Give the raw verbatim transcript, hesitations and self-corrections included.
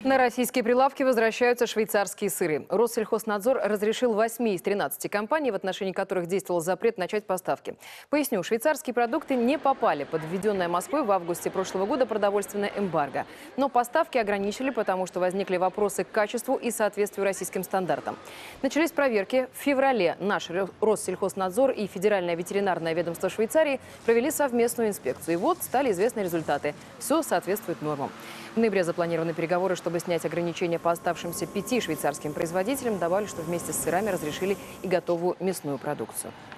На российские прилавки возвращаются швейцарские сыры. Россельхознадзор разрешил восьми из тринадцати компаний, в отношении которых действовал запрет, начать поставки. Поясню, швейцарские продукты не попали под введенное Москвой в августе прошлого года продовольственное эмбарго. Но поставки ограничили, потому что возникли вопросы к качеству и соответствию российским стандартам. Начались проверки. В феврале наш Россельхознадзор и Федеральное ветеринарное ведомство Швейцарии провели совместную инспекцию. И вот стали известны результаты. Все соответствует нормам. В ноябре запланированы переговоры, чтобы снять ограничения по оставшимся пяти швейцарским производителям. Добавлю, что вместе с сырами разрешили и готовую мясную продукцию.